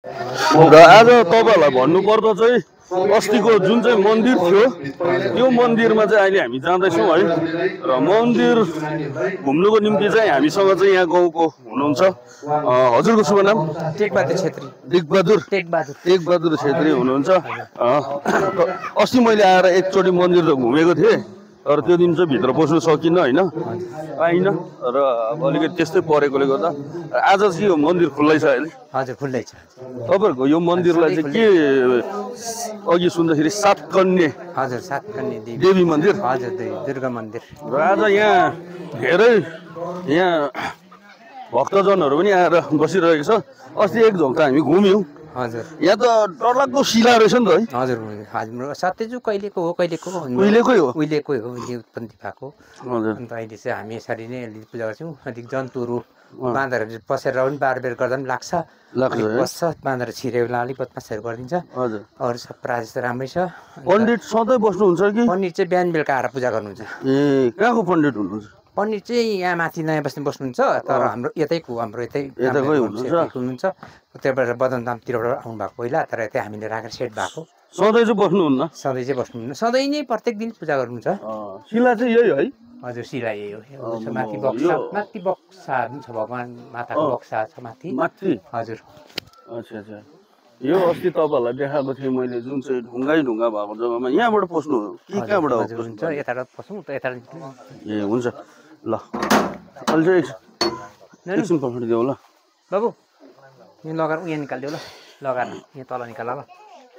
र आज तपाईहरुलाई भन्नुपर्दा चाहिँ अस्तिको जुन चाहिँ मन्दिर थियो त्यो मन्दिरमा चाहिँ अहिले हामी जाँदैछौँ है र मन्दिर घुम्नुको निम्ति चाहिँ हामीसँग चाहिँ यहाँ गाउँको हुनुहुन्छ हजुरको शुभ नाम टेकबहादुर छेत्री टेकबहादुर छेत्री हुनुहुन्छ अस्ति मैले आएर एकचोटि मन्दिर त घुमेको थिएँ तर त्यो दिन चाहिँ भित्र पस्नु सकिनँ होइन पाइनँ र अब अलिकति त्यस्तै परेकोले गर्दा आज चाहिँ यो मन्दिर खुल्लै छ अहिले हजुर खुल्लै छ तपाईहरुको यो मन्दिरलाई चाहिँ के अघि सुन्दाखेरि सातकन्या हजुर सातकन्या देवी मन्दिर हजुर दुर्गा मन्दिर र आज यहाँ धेरै यहाँ भक्तजनहरू पनि आएर बसिरहेको छ अस्ति एक झोक त हामी घुम्यौँ हजुर यहाँ त डरलाग्दो शिला रहेछ नि त है हजुर हाम्रो सत्यजु कहिलेको हो उहिलेकै हो उहिले उत्पत्ति भएको हजुर अन्त अहिले चाहिँ हामी यसरी नै पूजा गर्छौँ अलिक जन्तुहरू बाँधेर पसेर पनि बारबेर गर्दा पनि लाग्छ बस्छ बाँधेर छिरेको बेला अलिक बदमासहरू गरिदिन्छ हजुर अरू सब प्रायः जस्तो राम्रै छ पण्डित सधैँ बस्नुहुन्छ कि पण्डित चाहिँ बिहान बेलुका आएर पूजा गर्नुहुन्छ ए कहाँको पण्डित हुनुहुन्छ पण्डित चाहिँ यहाँ माथि नयाँ बस्ने बस्नुहुन्छ तर हाम्रो यतैको हाम्रो यतैकै हुनुहुन्छ त्यहाँबाट बदनधामतिरबाट आउनुभएको पहिला तर यतै हामीले राखेर सेट भएको सधैँ चाहिँ बस्नुहुन्न सधैँ चाहिँ बस्नुहुन्न सधैँ नै प्रत्येक दिन पूजा गर्नुहुन्छ शिला चाहिँ यही है हजुर शिला यही हो माथि बक्सा पनि छ भगवान् माताको बक्सा छ माथि हजुर अच्छा अच्छा यो अस्ति तपाईँहरूलाई देखाएको थिएँ मैले जुन चाहिँ ढुङ्गा भएको जग्गामा यहाँबाट पस्नु कि कहाँबाट हुन्छ यताबाट पसौँ त यता ए हुन्छ ल अहिले चाहिँ एकछिन पठाइदिऊ ल बाबु यहाँ लगाएर यहाँ निकालिदिऊ ल लगाएर यहाँ तल निकाल ल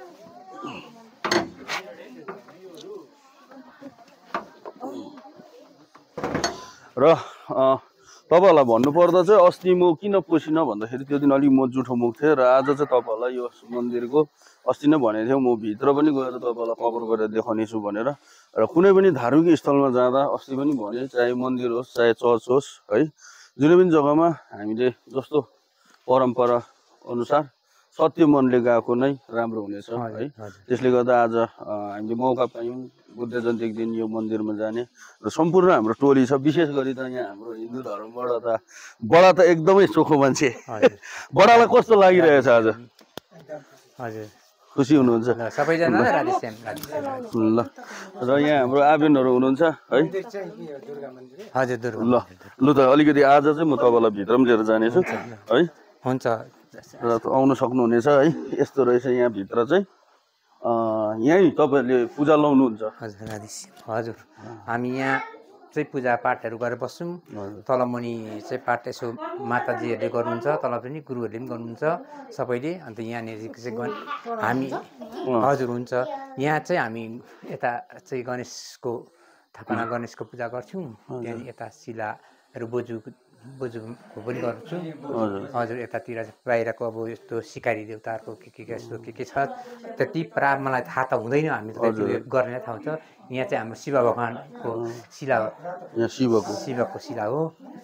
र तपाईँहरूलाई भन्नुपर्दा चाहिँ अस्ति म किन पसिनँ भन्दाखेरि त्यो दिन अलिक म जुठो मुख थिएँ र आज चाहिँ तपाईँहरूलाई यो मन्दिरको अस्ति नै भनेको थिएँ म भित्र पनि गएर तपाईँहरूलाई कभर गरेर देखाउनेछु भनेर र कुनै पनि धार्मिक स्थलमा जाँदा अस्ति पनि भने चाहे मन्दिर होस् चाहे चर्च होस् है जुनै पनि जग्गामा हामीले जस्तो परम्परा अनुसार सत्य मनले गएको नै राम्रो हुनेछ है त्यसले गर्दा आज हामीले मौका पायौँ बुद्ध जयन्तीको दिन यो मन्दिरमा जाने र सम्पूर्ण हाम्रो टोली छ विशेष गरी त यहाँ हाम्रो हिन्दू धर्मबाट त बडा त एकदमै चोखो मान्छे बडालाई कस्तो लागिरहेछ आज हजुर खुसी हुनुहुन्छ सबैजना ल र यहाँ हाम्रो आबेनहरू हुनुहुन्छ है हजुर ल लु त अलिकति आज चाहिँ म तपाईँलाई भित्र पनि लिएर जानेछु है हुन्छ र आउन सक्नुहुनेछ है यस्तो रहेछ यहाँ भित्र चाहिँ यहीँ तपाईँहरूले पूजा लाउनुहुन्छ हजुर हामी यहाँ चाहिँ पूजा पाठहरू गरेर बस्छौँ तलमुनि चाहिँ पाठ यसो माताजीहरूले गर्नुहुन्छ तल पनि गुरुहरूले पनि गर्नुहुन्छ सबैले अन्त यहाँनिर चाहिँ हामी हजुर हुन्छ यहाँ चाहिँ हामी यता चाहिँ गणेशको थापना गणेशको पूजा गर्छौँ त्यहाँदेखि यता शिलाहरू बोजूको पनि गर्छु हजुर यतातिर बाहिरको अब यस्तो सिकारी देवताहरूको के यस्तो के छ त्यति प्राय मलाई थाहा त हुँदैन हामी त गर्ने थाहा हुन्छ यहाँ चाहिँ हाम्रो शिव भगवानको शिला हो शिवको शिला हो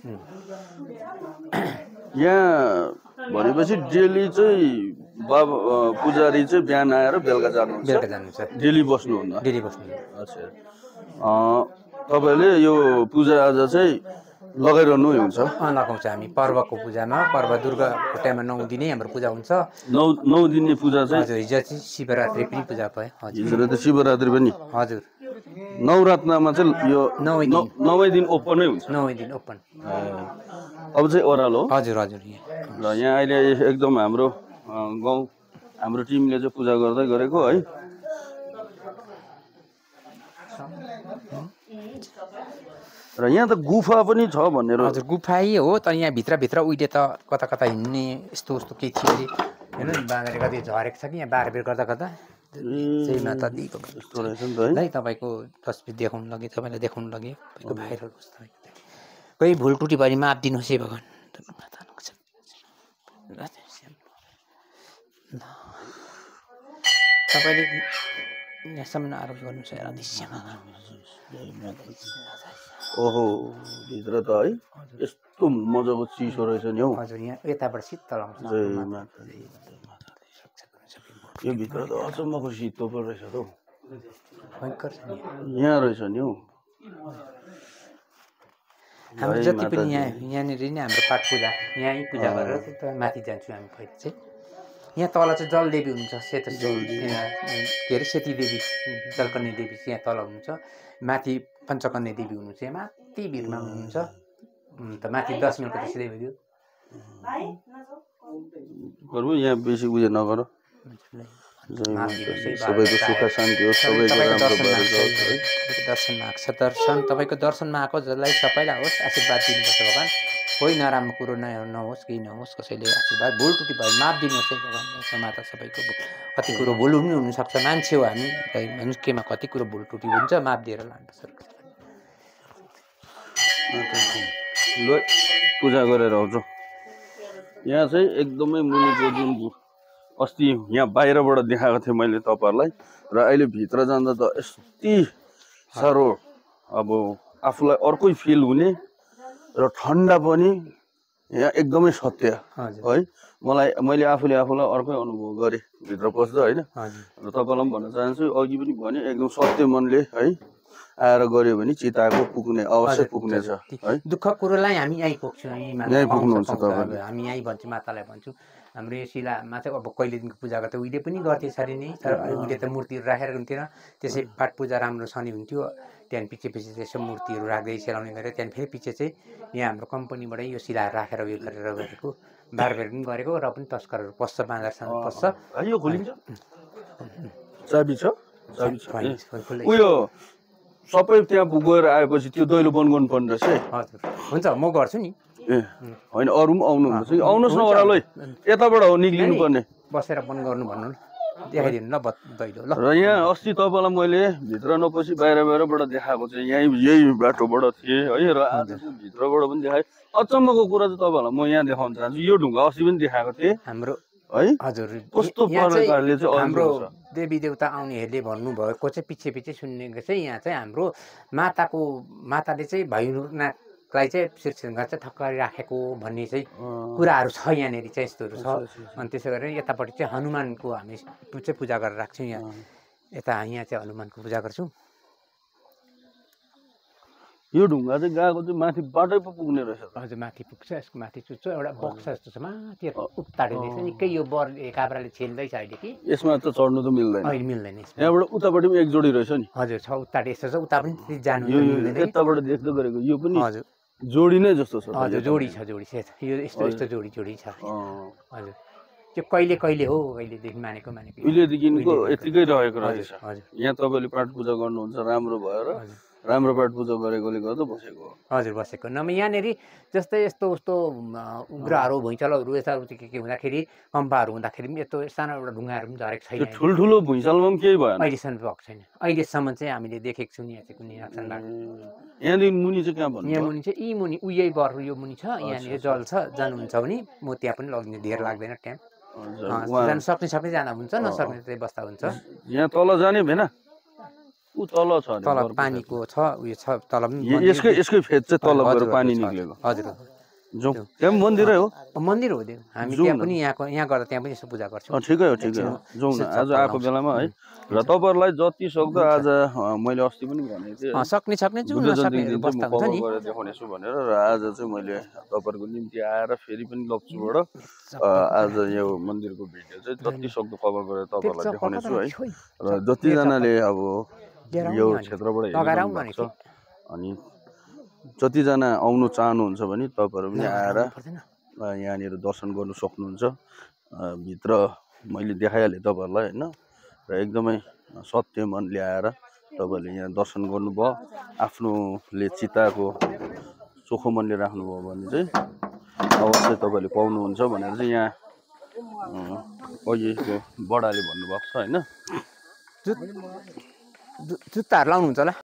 यहाँ भनेपछि डेली चाहिँ बाबा पुजारी चाहिँ बिहान आएर बेलुका जानुहुन्छ डेली बस्नुहुन्न अच्छा तपाईँहरूले यो पूजा आज चाहिँ लगाइरहनु हुन्छ लगाउँछ हामी पर्वको पूजामा पर्व दुर्गाको टाइममा 9 दिनै हाम्रो पूजा हुन्छ 9 दिने पूजा चाहिँ हजुर हिजो चाहिँ शिवरात्रि पनि पूजा भयो हजुर हिजो त शिवरात्रि पनि हजुर नवरत्नमा चाहिँ यो 9 दिन ओपनै हुन्छ 9 दिन ओपन अब चाहिँ ओह्रालो हो हजुर हजुर र यहाँ अहिले एकदम हाम्रो गाउँ हाम्रो टिमले चाहिँ पूजा गर्दै गरेको है र यहाँ त गुफा पनि छ भनेर हजुर गुफाै हो तर यहाँ भित्र उहिले त कता कता हिँड्ने यस्तो केही थियो अरे हेर्नु नि बाँधेर कति झरेको छ कि यहाँ बारबेर गर्दा जय माता दिएको यस्तो रहेछ नि त है तपाईँको तस्बिर देखाउनु लगे तपाईँलाई देखाउनु लगे तपाईँको भाइरल कोही भुल टुटी भरि माफ दिनुहोस् है भगवान् तपाईँले यहाँसम्म आरोप गर्नुहोस् दृश्यमा ओहो भित्र त है यस्तो मजाको चिसो रहेछ नि हौ हजुर यहाँ यताबाट शीतल आउँछ यो भित्र त अचम्मको शीतो पो रहेछ त हौ भयङ्कर छ नि यहाँ रहेछ नि हौ हाम्रो जति पनि यहाँनिर नै हाम्रो पाठ पूजा यहीँ पूजा गरेर माथि जान्छु हामी पहिला चाहिँ यहाँ तल चाहिँ जलदेवी हुन्छ सेतो के अरे सेती देवी जलकन्या देवी चाहिँ यहाँ तल हुनुहुन्छ माथि पञ्चकन्या देवी हुनुहुन्छ यहाँ माथि भिरमा हुनुहुन्छ अन्त माथि 10 मिनटको त्यसै भयो प्रभु यहाँ बेसी उयो नगर सबैको सुख शान्ति होस् सबैको राम्रो भएर जाओस् है दर्शनमा आएको छ दर्शन तपाईँको दर्शनमा आएको जसलाई सबैलाई होस् आशीर्वाद दिनुपर्छ भगवान् कोही नराम्रो कुरो नहोस् केही नहोस् कसैले आशीर्वाद भुल त्रुटि भयो माफ दिनुहोस् है भगवान् माता सबैको कति कुरो भुल पनि हुनसक्छ मान्छे हो हामी केमा कति कुरो भुल त्रुटि हुन्छ माफ दिएर लानुपर्छ ल पूजा गरेर आउँछु यहाँ चाहिँ एकदमै मुनिको जुन अस्ति यहाँ बाहिरबाट देखाएको थिएँ मैले तपाईँहरूलाई र अहिले भित्र जाँदा त यति साह्रो अब आफूलाई अर्कै फिल हुने र ठन्डा पनि यहाँ एकदमै सत्य है मैले आफूलाई अर्कै अनुभव गरेँ भित्र पस्दा होइन र तपाईँलाई पनि भन्न चाहन्छु अघि पनि भने एकदम सत्य मनले है आएर गऱ्यो भने चिताको पुग्ने अवश्य पुग्नेछ है दुःख कुरोलाई हामी यहीँ पुग्छौँ यहीँ पुग्नुहुन्छ तपाईँ हामी यहीँ भन्छु मातालाई भन्छु हाम्रो यो शिलामा चाहिँ अब कहिलेदेखिको पूजा गर्छ उहिले पनि गर्थे यसरी नै तर उहिले त मूर्तिहरू राखेर हुन्थेन त्यसै पाठ पूजा राम्रो छ नि हुन्थ्यो त्यहाँदेखि पछि त्यसो मूर्तिहरू राख्दै सेलाउने गरेर त्यहाँदेखि फेरि पछि चाहिँ यहाँ हाम्रो कम्पनीबाटै यो शिलाहरू राखेर उयो गरेर गरेको बारबेर पनि गरेको र पनि तस्करहरू पस्छ बाँदरसँग पस्छ यो खोलिन्छ चाबी छ उयो सबै त्यहाँ गएर आएपछि त्यो दैलो बन्द गर्नुपर्ने रहेछ है हजुर हुन्छ म गर्छु नि ए होइन अरू पनि आउनुहुन्छ कि आउनुहोस् न ओह्रालै यताबाट हो निक्लिनु पर्ने बसेर बन्द गर्नु भन्नु न देखाइदिनु ल दैलो ल र यहाँ अस्ति तपाईँलाई मैले भित्र नपसी बाहिरबाट देखाएको चाहिँ यही बाटोबाट थिएँ है र आज चाहिँ भित्रबाट पनि देखाएँ अचम्मको कुरा चाहिँ तपाईँहरूलाई म यहाँ देखाउन चाहन्छु यो ढुङ्गा अस्ति पनि देखाएको थिएँ हाम्रो है हजुर कस्तो प्रकारले चाहिँ हाम्रो देवी देवता आउनेहरूले भन्नुभएको चाहिँ पछि पछि सुन्नेको चाहिँ यहाँ चाहिँ हाम्रो माताले चाहिँ भैरवनाथलाई चाहिँ शीर्षमा चाहिँ ठक्करी राखेको भन्ने चाहिँ कुराहरू छ यहाँनिर चाहिँ यस्तोहरू छ अनि त्यसो गरेर यतापट्टि चाहिँ हनुमानको हामी चाहिँ पूजा गरेर राख्छौँ यहाँ यहाँ चाहिँ हनुमानको पूजा गर्छौँ यो ढुङ्गा चाहिँ गएको चाहिँ माथि बाटै पो पुग्ने रहेछ हजुर माथि पुग्छ यसको माथि चुच्चो एउटा बक्सा जस्तो छ माथि उत्ताडे देख्छ निकै यो बर काभ्राले छेल्दैछ अहिले कि यसमा त चढ्नु त मिल्दैन अहिले मिल्दैन यहाँबाट उतापट्टि पनि एक जोडी रहेछ नि हजुर छ उत्ताडे यस्तो छ उता पनि जानु मिल्दैन यताबाट देख्दै गरेको यो पनि हजुर जोडी नै जस्तो छ हजुर जोडी छ यो यस्तो जोडी छ हजुर त्यो कहिले हो कहिलेदेखि मानेको उहिलेदेखिको यतिकै रहेको रहेछ हजुर यहाँ तपाईँले पाठ पूजा गर्नुहुन्छ राम्रो भएर राम्रो पाठ पूजा गरेकोले गर्दा बसेको हजुर बसेको नभए यहाँनिर जस्तै यस्तो उस्तो उग्रहरू भुइँचालोहरू यताहरू के हुँदाखेरि कम्पाहरू हुँदाखेरि पनि यस्तो सानो एउटा ढुङ्गाहरू पनि झरेको छैन ठुल्ठुलो भुइँचालोमा पनि केही भएन अहिलेसम्म भएको छैन अहिलेसम्म चाहिँ हामीले देखेको छौँ यहाँ चाहिँ कुनै एक्सन यहाँदेखि मुनि चाहिँ कहाँ भन्नु यहाँ मुनि चाहिँ यी मुनि उयै बर यो मुनि छ यहाँनिर जल छ जानुहुन्छ भने म त्यहाँ पनि लग्ने धेर लाग्दैन टाइम जानु सक्ने जाँदा हुन्छ नसक्ने चाहिँ बस्दा हुन्छ यहाँ तल जाने भएन ऊ तल छ तल पानीको छ उयो छ तल यसकै फेद चाहिँ तल गएर पानी निक्लेको हजुर जाउँ त्यहाँ पनि मन्दिरै हो मन्दिर हो त्यो हामी त्यहाँ पनि यहाँ गर्दा त्यहाँ पनि यसो पूजा गर्छौँ ठिकै हो जाउँ न आज आएको बेलामा है र तपाईँहरूलाई जति सक्दो आज मैले अस्ति पनि भनेको थिएँ सक्ने देखाउनेछु भनेर र आज चाहिँ मैले तपाईँहरूको निम्ति आएर फेरि पनि लप्चूबाट आज यो मन्दिरको भिडियो चाहिँ जति सक्दो कभर गरेर तपाईँहरूलाई देखाउनेछु है र जतिजनाले अब यो क्षेत्रबाट हेर्नुहुन्छ अनि जतिजना आउनु चाहनुहुन्छ भने तपाईँहरू पनि आएर यहाँनिर दर्शन गर्नु सक्नुहुन्छ भित्र मैले देखाइहालेँ तपाईँहरूलाई होइन र एकदमै सत्य मन ल्याएर तपाईँहरूले यहाँ दर्शन गर्नुभयो आफ्नोले चिताको चोखो मनले राख्नुभयो भने चाहिँ अवश्य तपाईँले पाउनुहुन्छ भनेर चाहिँ यहाँ अघिको बडाले भन्नुभएको छ होइन जुत्ताहरू लाउनुहुन्छ होला